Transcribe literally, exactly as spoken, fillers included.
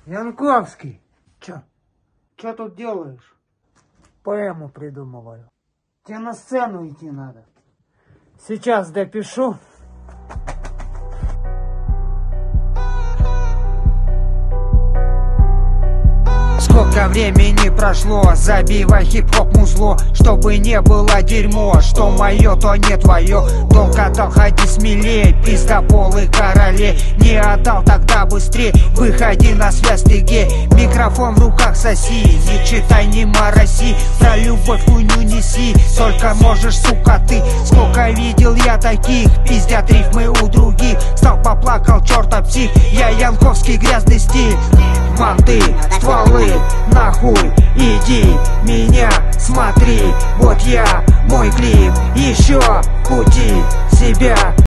Янковский, Чё? что тут делаешь? Поэму придумываю. Тебе на сцену идти надо. Сейчас допишу. Сколько времени прошло, забивай хип-хоп музло, чтобы не было дерьмо, что мое, то не твое. Долг отдал, ходи смелее, пиздополы короле. Не отдал, тогда быстрее, выходи на связь, ты гей. Микрофон в руках соси, не читай, не мороси, про любовь хуйню неси, только можешь, сука, ты. Сколько видел я таких, пиздят рифмы у других. Стал, поплакал, черта псих, я Янковский, грязный стиль. Манты, стволы, нахуй, иди, меня смотри, вот я, мой клип, еще пути себя